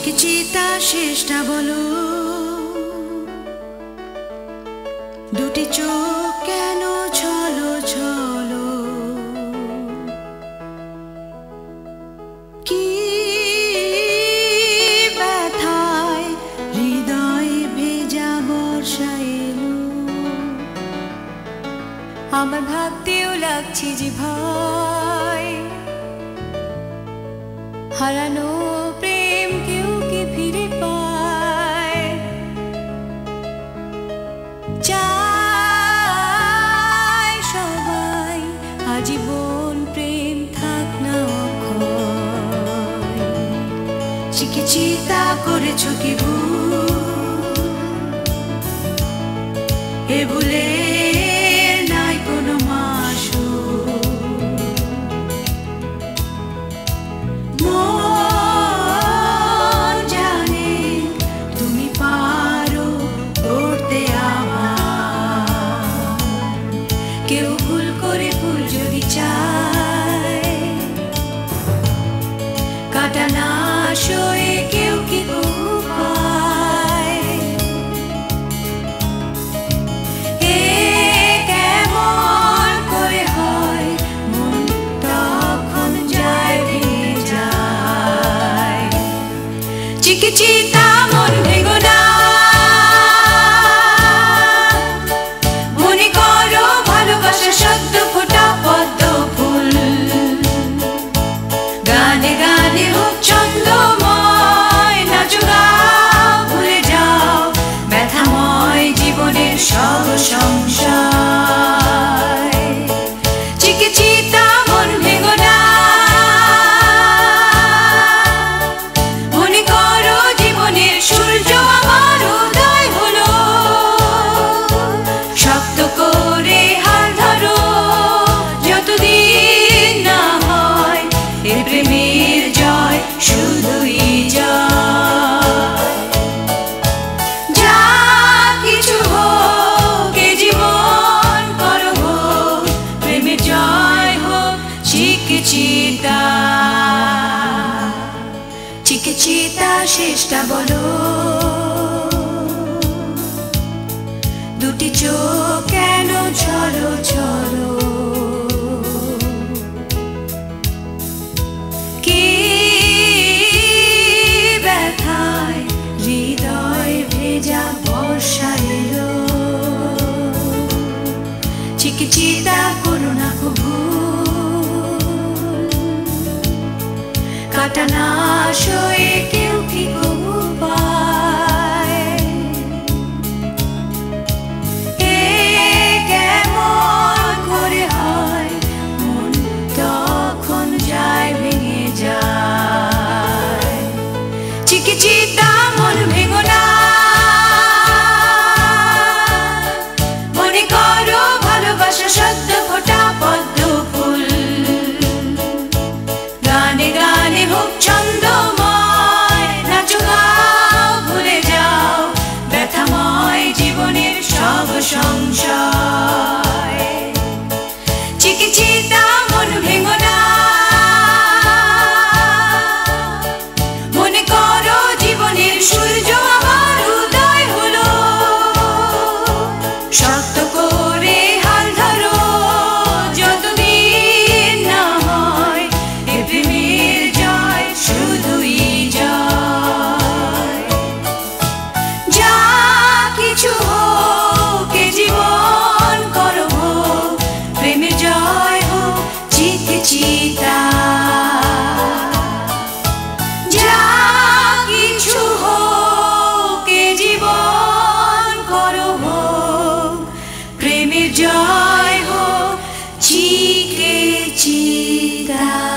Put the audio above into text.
চিকিচিতা শেষটা বলো, দুটি চোখ কেন ছলো ছলো, কি ব্যথায় হৃদয়ে ভেজা বর্ষা এলো। আমার ভাবতেও লাগছে যে ভয়, হারানো প্রেম কেউ কি ফিরে পায়। চায় সবাই আজীবন প্রেম থাক না অক্ষয়। চিকিচিতা করেছো কি ভুল, এ ভুলে নাই কোনো মাসুল। মন জানে তুমি পারো করতে আমার, কেউ ভুল করে ভুল যদি চায়, কাটা না সয়ে কেউ কি পায়। এ কেমন করে হয়, মন তখন যায় ভেঙে যায়। চিকিচিতা মন ভেঙো না, মনে করো ভালোবাসা সদ্য ফোটা পদ্ম ফুল। গানে গানে হোক ছন্দময়, নাচো গাও ভুলে যাও ব্যথাময় জীবনের সব সংশয়। চিকিচিতা মন ভেঙো না, মনে করো জীবনের সূর্য আমার উদয় হলো। শক্ত করে হাল ধরো যতদিন না হয় এ প্রেমের জয় শুধুই জয়। যা কিছু হোক এ জীবন করো হোক, প্রেমের জয় হোক চিকিচিতা। চিকিচিতা শেষটা বলো, দুটি চোখ কেন ছলো ছলো, কি ব্যথায় হৃদয় ভেজা বর্ষা এলো। চিকিচিতা করো না কবু, কাটা না সয়ে কেউ কি কবু পায়। এ কেমন করে হয়, মন তখন যায় ভেঙে যায়। চিকিচিতা মন ভেঙো না, মনে করো ভালোবাসা সদ্য ফোটা পদ্ম ফুল। গানে গানে হোক ছন্দময়, নাচো গাও ভুলে যাও ব্যথাময় জীবনের সব সংশয়। চিকিচিতা মন ভেঙো না, মনে করো জীবনের সূর্য আমার উদয় হলো। শক্ত করে হাল ধরো যতদিন না হয় এ প্রেমের জয় শুধুই জয়। যা কিছু হোক এ জীবন করো হোক, প্রেমের জয় হোক চিকিচিতা। যা কিছু হোক এ জীবন করো হোক, প্রেমের জয় হোক চিকিচিতা।